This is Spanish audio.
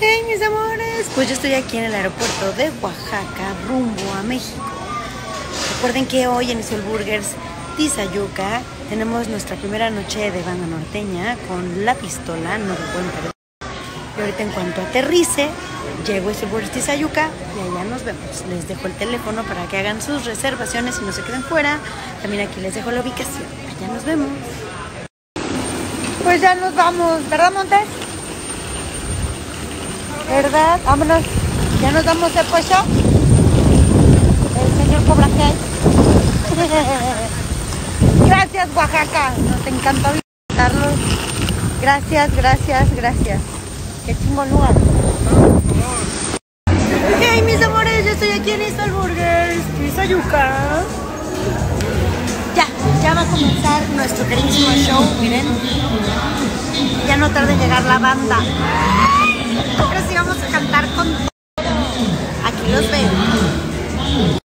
Hey mis amores, pues yo estoy aquí en el aeropuerto de Oaxaca rumbo a México. Recuerden que hoy en Isol Burgers Tizayuca tenemos nuestra primera noche de banda norteña con La Pistola, no lo pueden perder. Y ahorita en cuanto aterrice, llego a Isol Burgers Tizayuca y allá nos vemos. Les dejo el teléfono para que hagan sus reservaciones y no se queden fuera. También aquí les dejo la ubicación. Allá nos vemos. Pues ya nos vamos, ¿verdad, Montes? ¿Verdad? Vámonos. Ya nos vamos de pollo. El señor Cobra Kai. Gracias, Oaxaca. Nos encantó visitarlos. Gracias, gracias, gracias. Qué chingón lugar. Hey, mis amores, yo estoy aquí en Isol Burgers Tizayuca. Ya va a comenzar nuestro queridísimo show. Miren. Ya no tarda en llegar la banda. Ahora sí vamos a cantar con todo. Aquí los veo.